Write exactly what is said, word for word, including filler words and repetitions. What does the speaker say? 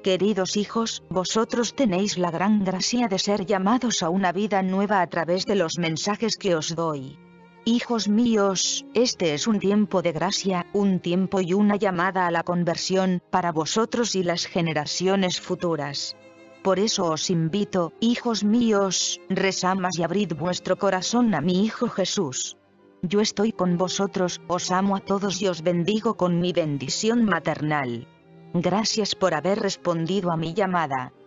Queridos hijos, vosotros tenéis la gran gracia de ser llamados a una vida nueva a través de los mensajes que os doy. Hijos míos, este es un tiempo de gracia, un tiempo y una llamada a la conversión, para vosotros y las generaciones futuras. Por eso os invito, hijos míos, rezad más y abrid vuestro corazón a mi Hijo Jesús. Yo estoy con vosotros, os amo a todos y os bendigo con mi bendición maternal. Gracias por haber respondido a mi llamada.